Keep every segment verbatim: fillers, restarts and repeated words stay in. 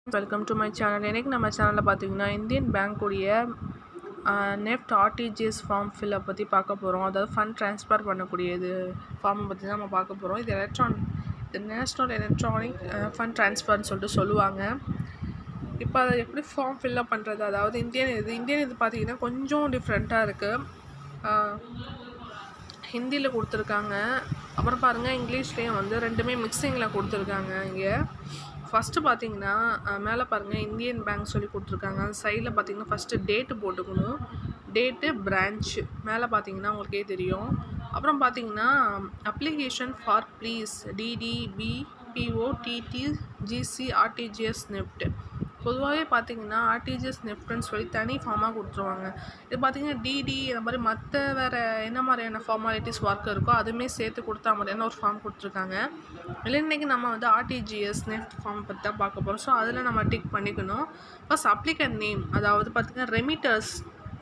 Welcome to my channel. இன்றைக்கி நம்ம சேனலில் பார்த்தீங்கன்னா இந்தியன் பேங்க் உடைய நெஃப்ட் ஆர்டிஜிஎஸ் ஃபார்ம் ஃபில்அப் பற்றி பார்க்க போகிறோம். அதாவது ஃபண்ட் ட்ரான்ஸ்ஃபர் பண்ணக்கூடியது ஃபார்மை பற்றி தான் நம்ம பார்க்க போகிறோம். இது எலக்ட்ரான் இது நேஷ்னல் எலக்ட்ரானிக் ஃபண்ட் ட்ரான்ஸ்ஃபர்னு சொல்லிட்டு சொல்லுவாங்க. இப்போ அதை எப்படி ஃபார்ம் ஃபில்அப் பண்ணுறது, அதாவது இந்தியன் இது இந்தியன் இது பார்த்திங்கன்னா கொஞ்சம் டிஃப்ரெண்ட்டாக இருக்குது. ஹிந்தியில் கொடுத்துருக்காங்க, அப்புறம் பாருங்கள் இங்கிலீஷ்லேயும் வந்து ரெண்டுமே மிக்சிங்கில் கொடுத்துருக்காங்க. இங்கே ஃபஸ்ட்டு பார்த்தீங்கன்னா மேலே பாருங்கள் இந்தியன் பேங்க் சொல்லி கொடுத்துருக்காங்க. அந்த சைடில் பார்த்தீங்கன்னா ஃபஸ்ட்டு டேட்டு போட்டுக்கணும், டேட்டு பிரான்ச்சு மேலே பார்த்தீங்கன்னா உங்களுக்கே தெரியும். அப்புறம் பார்த்தீங்கன்னா application for please DD BPO DD GC RTGS NEFT. பொதுவாகவே பார்த்தீங்கன்னா ஆர்டிஜிஎஸ் நெஃப்ட்னு சொல்லி தனி ஃபார்மாக கொடுத்துருவாங்க. இது பார்த்தீங்கன்னா டிடி இந்த மாதிரி மற்ற வேறு என்ன மாதிரியான ஃபார்மாலிட்டிஸ் ஒர்க் இருக்கோ அதுவுமே சேர்த்து கொடுத்தா மாதிரியான ஒரு ஃபார்ம் கொடுத்துருக்காங்க. இல்லை இன்றைக்கி நம்ம வந்து ஆர்டிஜிஎஸ் நெஃப்ட் ஃபார்ம் பற்றி தான் பார்க்க போகிறோம். ஸோ அதில் நம்ம டிக் பண்ணிக்கணும். ஃபஸ்ட் அப்ளிகண்ட் நேம், அதாவது பார்த்திங்கன்னா ரெமிட்டர்ஸ்.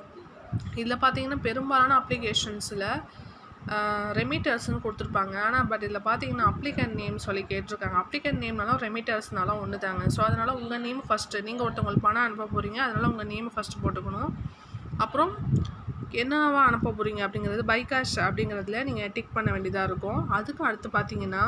இதில் பார்த்தீங்கன்னா பெரும்பாலான அப்ளிகேஷன்ஸில் ரெமிட்டர்ஸ்னு கொடுத்துருப்பாங்க. ஆனால் பட் இதில் பார்த்தீங்கன்னா அப்ளிகண்ட் நேம் சொல்லி கேட்டிருக்காங்க. அப்ளிகண்ட் நேம்னாலும் ரெமிட்டர்ஸ்னாலும் ஒன்று தாங்க. ஸோ அதனால் உங்கள் நேம் ஃபஸ்ட்டு, நீங்கள் ஒருத்தவங்களுக்கு பணம் அனுப்ப போகிறீங்க, அதனால் உங்கள் நேம் ஃபஸ்ட்டு போட்டுக்கணும். அப்புறம் என்னவா அனுப்ப போகிறீங்க அப்படிங்கிறது பை கேஷ் அப்படிங்கிறதுல நீங்கள் டிக் பண்ண வேண்டியதாக இருக்கும். அதுக்கும் அடுத்து பார்த்தீங்கன்னா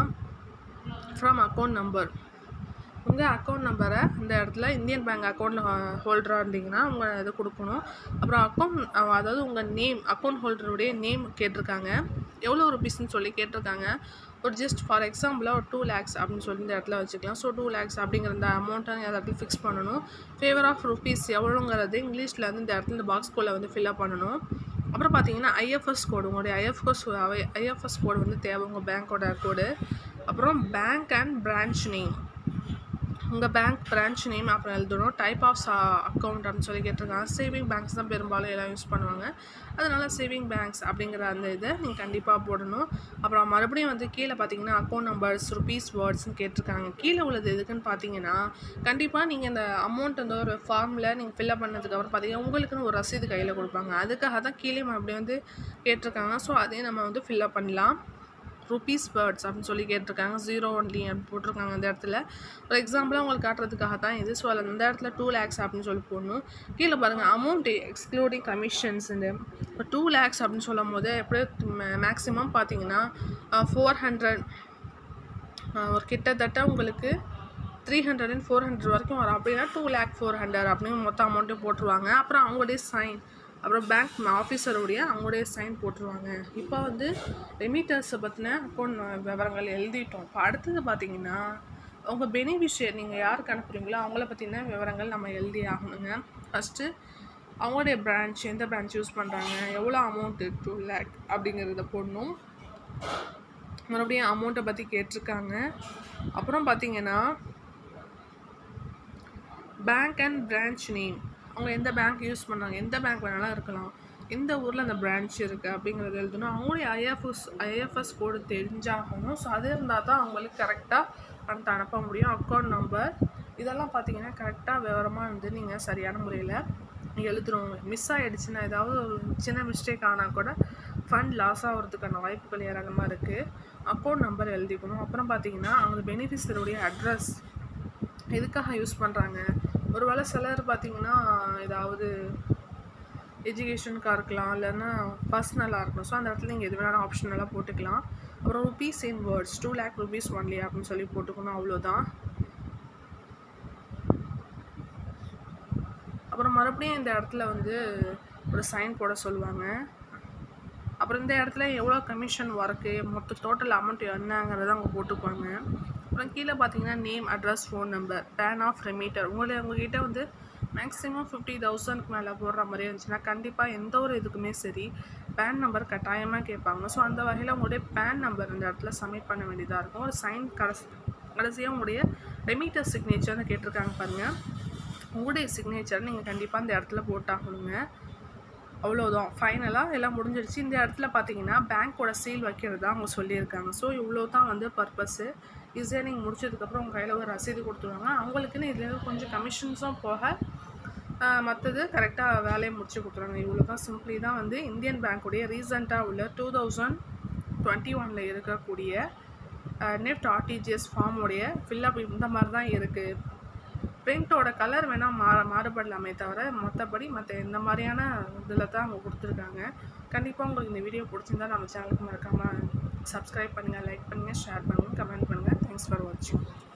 ஃப்ரம் அக்கௌண்ட் நம்பர், உங்கள் அக்கௌண்ட் நம்பரை இந்த இடத்துல இந்தியன் பேங்க் அக்கௌண்ட் ஹோல்டராக இருந்தீங்கன்னா உங்கள் இது கொடுக்கணும். அப்புறம் அக்கௌண்ட் அதாவது உங்கள் நேம், அக்கௌண்ட் ஹோல்டருடைய நேம் கேட்டிருக்காங்க. எவ்வளோ ருபீஸ்ன்னு சொல்லி கேட்டிருக்காங்க. ஒரு ஜஸ்ட் ஃபார் எக்ஸாம்பிளாக ஒரு டூ லேக்ஸ் அப்படின்னு சொல்லி இந்த இடத்துல வச்சுக்கலாம். ஸோ டூ லேக்ஸ் அப்படிங்கிற இந்த அமௌண்ட்டை அந்த இடத்துல ஃபிக்ஸ் பண்ணணும். ஃபேவர் ஆஃப் ருபீஸ் எவ்வளோங்கிறது இங்கிலீஷில் வந்து இந்த இடத்துல இந்த பாக்ஸ்குள்ளே வந்து ஃபில்அப் பண்ணணும். அப்புறம் பார்த்தீங்கன்னா ஐஎஃப்எஸ் கோடு, உங்களுடைய ஐஎஃப்எஸ் ஐஎஃப்எஸ் கோடு வந்து தேவை, உங்கள் பேங்க்கோட கோடு. அப்புறம் பேங்க் அண்ட் பிரான்ச் நேம், உங்கள் பேங்க் பிரான்ச் நேம் அப்புறம் எழுதணும். டைப் ஆஃப் அக்கௌண்ட் அப்படின்னு சொல்லி கேட்டிருக்காங்க. சேவிங் பேங்க்ஸ் தான் பெரும்பாலும் எல்லாம் யூஸ் பண்ணுவாங்க, அதனால் சேவிங் பேங்க்ஸ் அப்படிங்கிற அந்த இதை நீங்கள் கண்டிப்பாக போடணும். அப்புறம் மறுபடியும் வந்து கீழே பார்த்தீங்கன்னா அக்கௌண்ட் நம்பர்ஸ் ருபீஸ் வேர்ட்ஸ்ன்னு கேட்டிருக்காங்க. கீழே உள்ளது எதுக்குன்னு பார்த்தீங்கன்னா கண்டிப்பாக நீங்கள் இந்த அமௌண்ட் வந்து ஒரு ஃபார்மில் நீங்கள் ஃபில்அப் பண்ணதுக்கப்புறம் பார்த்தீங்கன்னா உங்களுக்குன்னு ஒரு ரசீது கையில் கொடுப்பாங்க. அதுக்காக தான் கீழே மறுபடியும் வந்து கேட்டிருக்காங்க. ஸோ அதையும் நம்ம வந்து ஃபில்அப் பண்ணலாம். ருபீஸ் வேர்ட்ஸ் அப்படின்னு சொல்லி கேட்டிருக்காங்க. ஜீரோ ஒன்லி அப்படின்னு போட்டிருக்காங்க அந்த இடத்துல. ஒரு எக்ஸாம்பிளாக உங்களுக்கு காட்டுறதுக்காக தான் இது. ஸோ அதில் இந்த இடத்துல டூ லேக்ஸ் அப்படின்னு சொல்லி போடணும். கீழே பாருங்கள் அமௌண்ட் எக்ஸ்க்ளூடிங் கமிஷன்ஸ். இந்த இப்போ டூ லேக்ஸ் அப்படின்னு சொல்லும் போது எப்படி மேக்ஸிமம் பார்த்தீங்கன்னா ஃபோர் ஹண்ட்ரட் ஒரு கிட்டத்தட்ட உங்களுக்கு three hundred and four hundred வரைக்கும் வரும். அப்படின்னா டூ லேக் ஃபோர் ஹண்ட்ரட் அப்படின்னு மொத்த அமௌண்ட்டையும் போட்டுருவாங்க. அப்புறம் அவங்களுடைய சைன், அப்புறம் பேங்க் ஆஃபீஸருடைய அவங்களுடைய சைன் போட்டுருவாங்க. இப்போ வந்து ரெமிட்டர்ஸை பற்றின அக்கௌண்ட் விவரங்கள் எழுதிட்டோம். இப்போ அடுத்தது பார்த்திங்கன்னா உங்கள் பெனிஃபிஷியர், நீங்கள் யாருக்கு அனுப்புகிறீங்களோ அவங்கள பற்றின விவரங்கள் நம்ம எழுதி ஆகணுங்க. ஃபஸ்ட்டு அவங்களுடைய பிரான்ச், எந்த பிரான்ச் யூஸ் பண்ணுறாங்க, எவ்வளோ அமௌண்ட்டு டூ லேக் அப்படிங்கிறத போடணும். மறுபடியும் அமௌண்ட்டை பற்றி கேட்டிருக்காங்க. அப்புறம் பார்த்திங்கன்னா பேங்க் அண்ட் பிரான்ச் நேம், அவங்க எந்த பேங்க் யூஸ் பண்ணுறாங்க, எந்த பேங்க் வேணாலும் இருக்கலாம், எந்த ஊரில் அந்த பிரான்ச் இருக்குது அப்படிங்கிறது எழுதணும். அவங்களுடைய ஐஎஃப்எஸ் ஐஎஃப்எஸ் கோடு தெரிஞ்சாகணும். ஸோ அது இருந்தால் தான் அவங்களுக்கு கரெக்டாக பணத்தை அனுப்ப முடியும். அக்கௌண்ட் நம்பர் இதெல்லாம் பார்த்தீங்கன்னா கரெக்டாக விவரமாக வந்து நீங்கள் சரியான முறையில் எழுதுறோம். மிஸ் ஆகிடுச்சுன்னா ஏதாவது ஒரு சின்ன மிஸ்டேக் ஆனால் கூட ஃபண்ட் லாஸ் ஆகிறதுக்கான வாய்ப்புகள் ஏராளமாக இருக்குது. அக்கௌண்ட் நம்பர் எழுதிக்கணும். அப்புறம் பார்த்தீங்கன்னா அவங்க பெனிஃபிஷரியுடைய அட்ரஸ் எதுக்காக யூஸ் பண்ணுறாங்க, ஒரு வேளை சிலர் பார்த்திங்கன்னா ஏதாவது எஜுகேஷனுக்காக இருக்கலாம், இல்லைன்னா பர்சனலாக இருக்கும். ஸோ அந்த இடத்துல நீங்கள் எது வேணாலும் ஆப்ஷனலாக போட்டுக்கலாம். அப்புறம் rupees in words two lakh rupees only அப்படின்னு சொல்லி போட்டுக்கணும். அவ்வளோதான். அப்புறம் மறுபடியும் இந்த இடத்துல வந்து ஒரு சைன் போட சொல்லுவாங்க. அப்புறம் இந்த இடத்துல எவ்வளோ கமிஷன் ஒர்க்கு, மொத்த டோட்டல் அமௌண்ட் என்னங்கிறத அவங்க போட்டுக்குவாங்க. அப்புறம் கீழே பார்த்தீங்கன்னா name, address, phone number, PAN of remitter. உங்களை உங்ககிட்ட வந்து மேக்ஸிமம் ஃபிஃப்டி தௌசண்ட்க்கு மேலே போடுற மாதிரி இருந்துச்சுன்னா கண்டிப்பாக எந்த ஒரு இதுக்குமே சரி பேன் நம்பர் கட்டாயமாக கேட்பாங்க. ஸோ அந்த வகையில் உங்களுடைய பேன் நம்பர் இந்த இடத்துல சப்மிட் பண்ண வேண்டியதாக இருக்கும். ஒரு சைன் கடைசி கடைசியாக உங்களுடைய ரெமிட்டர் சிக்னேச்சர்னு கேட்டிருக்காங்க பாருங்கள். உங்களுடைய சிக்னேச்சர் நீங்கள் கண்டிப்பாக இந்த இடத்துல போட்டாகணுங்க. அவ்வளோதான், ஃபைனலாக எல்லாம் முடிஞ்சிடுச்சு. இந்த இடத்துல பார்த்தீங்கன்னா பேங்க்கோட சீல் வைக்கிறது தான் அவங்க சொல்லியிருக்காங்க. ஸோ இவ்வளோ தான் வந்து பர்பஸ்ஸு. ஈஸியாக நீங்கள் முடிச்சதுக்கப்புறம் உங்கள் கையில் ஒரு ரசீது கொடுத்துருவாங்க. அவங்களுக்குன்னு இதுலேருந்து கொஞ்சம் கமிஷன்ஸும் போக மற்றது கரெக்டாக வேலையை முடிச்சு கொடுத்துருவாங்க. இவ்வளோ தான், சிம்பிளி தான் வந்து இந்தியன் பேங்க்குடைய ரீசெண்டாக உள்ள டூ தௌசண்ட் டுவெண்ட்டி ஒனில் இருக்கக்கூடிய நெஃப்ட் ஆர்டிஜிஎஸ் ஃபார்முடைய ஃபில்அப் இந்த மாதிரி தான் இருக்குது. பிரிண்ட்டோட கலர் வேணால் மா மாறுபடலாமே தவிர மற்றபடி மற்ற இந்த மாதிரியான இதில் தான் அவங்க கொடுத்துருக்காங்க. கண்டிப்பாக உங்களுக்கு இந்த வீடியோ பிடிச்சிருந்தா நம்ம சேனலுக்கு மறக்காமல் சப்ஸ்கிரைப் பண்ணுங்கள், லைக் பண்ணுங்கள், ஷேர் பண்ணுங்கள், கமெண்ட் பண்ணுங்கள். தேங்க்ஸ் ஃபார் வாட்சிங்.